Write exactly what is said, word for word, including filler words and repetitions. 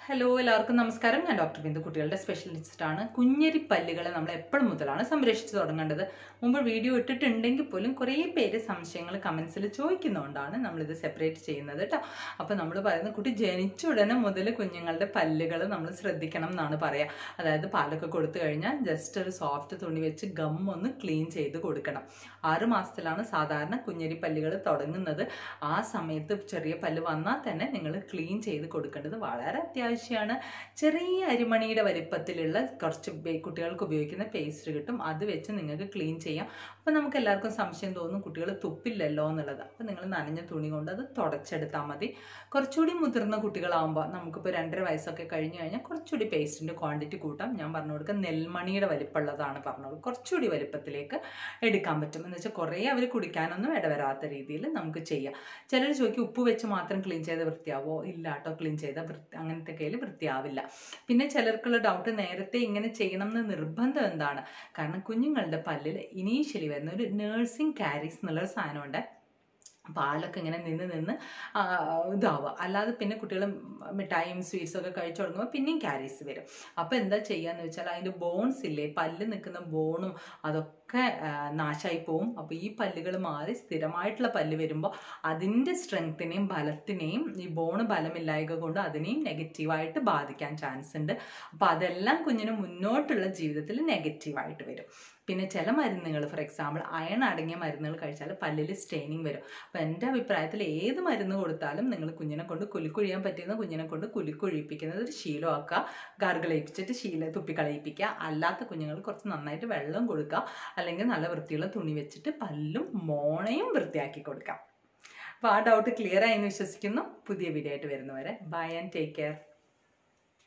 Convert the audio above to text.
Hello എല്ലാവർക്കും നമസ്കാരം. ഞാൻ ഡോക്ടർ ബിന്ദു, കുട്ടികളുടെ സ്പെഷ്യലിസ്റ്റാണ്. കുഞ്ഞരി പല്ലുകളെ നമ്മൾ എപ്പോഴും മുതലാണ് സംരക്ഷിച്ച് തുടങ്ങേണ്ടത്. മുമ്പ് വീഡിയോ ഇട്ടിട്ടുണ്ടെങ്കിൽ പോലും കുറേ പേര് സംശയങ്ങൾ കമൻസിൽ ചോദിക്കുന്നതുകൊണ്ടാണ് നമ്മളിത് സെപ്പറേറ്റ് ചെയ്യുന്നത് കേട്ടോ. അപ്പോൾ നമ്മൾ പറയുന്നത് കുട്ടി ജനിച്ച ഉടനെ മുതൽ കുഞ്ഞുങ്ങളുടെ പല്ലുകൾ നമ്മൾ ശ്രദ്ധിക്കണം എന്നാണ് പറയുക. അതായത് പാലൊക്കെ കൊടുത്തു കഴിഞ്ഞാൽ ജസ്റ്റ് ഒരു സോഫ്റ്റ് തുണി വെച്ച് ഗം ഒന്ന് ക്ലീൻ ചെയ്ത് കൊടുക്കണം. ആറ് മാസത്തിലാണ് സാധാരണ കുഞ്ഞരി പല്ലുകൾ തുടങ്ങുന്നത്. ആ സമയത്ത് ചെറിയ പല്ല് വന്നാൽ തന്നെ നിങ്ങൾ ക്ലീൻ ചെയ്ത് കൊടുക്കേണ്ടത് വളരെ അത്യാവശ്യം ാണ്. ചെറിയ അരിമണിയുടെ വലിപ്പത്തിലുള്ള കുറച്ച് കുട്ടികൾക്ക് ഉപയോഗിക്കുന്ന പേസ്റ്റ് കിട്ടും, അത് വെച്ച് നിങ്ങൾക്ക് ക്ലീൻ ചെയ്യാം. അപ്പം നമുക്ക് എല്ലാവർക്കും സംശയം തോന്നും കുട്ടികൾ തുപ്പില്ലല്ലോ എന്നുള്ളത്. അപ്പം നിങ്ങൾ നനഞ്ഞ തുണി കൊണ്ട് അത് തുടച്ചെടുത്താൽ മതി. കുറച്ചുകൂടി മുതിർന്ന കുട്ടികളാകുമ്പോൾ നമുക്കിപ്പോൾ രണ്ടര വയസ്സൊക്കെ കഴിഞ്ഞ് കഴിഞ്ഞാൽ കുറച്ചുകൂടി പേസ്റ്റിൻ്റെ ക്വാണ്ടിറ്റി കൂട്ടാം. ഞാൻ പറഞ്ഞു കൊടുക്കുക നെൽമണിയുടെ വലിപ്പമുള്ളതാണ് പറഞ്ഞത്, കുറച്ചുകൂടി വലിപ്പത്തിലേക്ക് എടുക്കാൻ പറ്റും. എന്ന് വെച്ചാൽ കുറേ അവർ കുടിക്കാനൊന്നും ഇടവരാത്ത രീതിയിൽ നമുക്ക് ചെയ്യാം. ചിലർ ചോദിക്കും ഉപ്പ് വെച്ച് മാത്രം ക്ലീൻ ചെയ്ത് വൃത്തിയാവോ? ഇല്ല കേട്ടോ, ക്ലീൻ ചെയ്ത വൃത്തി അങ്ങനത്തെ കയ്യിൽ വൃത്തിയാവില്ല. പിന്നെ ചിലർക്കുള്ള ഡൗട്ട്, നേരത്തെ ഇങ്ങനെ ചെയ്യണം എന്ന് നിർബന്ധം എന്താണ്? കാരണം കുഞ്ഞുങ്ങളുടെ പല്ലിൽ ഇനീഷ്യലി വരുന്ന ഒരു നേഴ്സിംഗ് കാരീസ് എന്നുള്ളൊരു സാധനമുണ്ട്. പാലൊക്കെ ഇങ്ങനെ നിന്ന് നിന്ന് ഇതാവുക. അല്ലാതെ പിന്നെ കുട്ടികൾ മിഠായിയും സ്വീറ്റ്സും ഒക്കെ കഴിച്ചു തുടങ്ങുമ്പോൾ പിന്നെയും ക്യാരീസ് വരും. അപ്പോൾ എന്താ ചെയ്യാന്ന് വെച്ചാൽ അതിൻ്റെ ബോൺസ് ഇല്ലേ, പല്ല് നിൽക്കുന്ന ബോണും അതൊക്കെ നാശമായി പോവും. അപ്പോൾ ഈ പല്ലുകൾ മാറി സ്ഥിരമായിട്ടുള്ള പല്ല് വരുമ്പോൾ അതിൻ്റെ സ്ട്രെങ്ത്തിനെയും ബലത്തിനെയും ഈ ബോണ് ബലമില്ലായ്ക കൊണ്ട് അതിനെയും നെഗറ്റീവായിട്ട് ബാധിക്കാൻ ചാൻസ് ഉണ്ട്. അപ്പോൾ അതെല്ലാം കുഞ്ഞിന് മുന്നോട്ടുള്ള ജീവിതത്തിൽ നെഗറ്റീവായിട്ട് വരും. പിന്നെ ചില മരുന്നുകൾ, ഫോർ എക്സാമ്പിൾ അയൺ അടങ്ങിയ മരുന്നുകൾ കഴിച്ചാൽ പല്ലിൽ സ്ട്രെയിനിങ് വരും. അപ്പോൾ എൻ്റെ അഭിപ്രായത്തിൽ ഏത് മരുന്ന് കൊടുത്താലും നിങ്ങൾ കുഞ്ഞിനെ കൊണ്ട് കുലുക്കുഴിയാൻ പറ്റുന്ന കുഞ്ഞിനെ കൊണ്ട് കുലുക്കുഴിപ്പിക്കുന്നത് ഒരു ശീലമാക്കുക. ഗാർഗിളയിപ്പിച്ചിട്ട് ശീല തുപ്പിക്കളയിപ്പിക്കുക. അല്ലാത്ത കുഞ്ഞുങ്ങൾ കുറച്ച് നന്നായിട്ട് വെള്ളം കൊടുക്കുക, അല്ലെങ്കിൽ നല്ല വൃത്തിയുള്ള തുണി വെച്ചിട്ട് പല്ലും മോണയും വൃത്തിയാക്കി കൊടുക്കാം. അപ്പോൾ ആ ഡൗട്ട് ക്ലിയർ ആയി എന്ന് വിശ്വസിക്കുന്നു. പുതിയ വീഡിയോ ആയിട്ട് വരുന്നവരെ ബൈ ആൻഡ് ടേക്ക് കെയർ.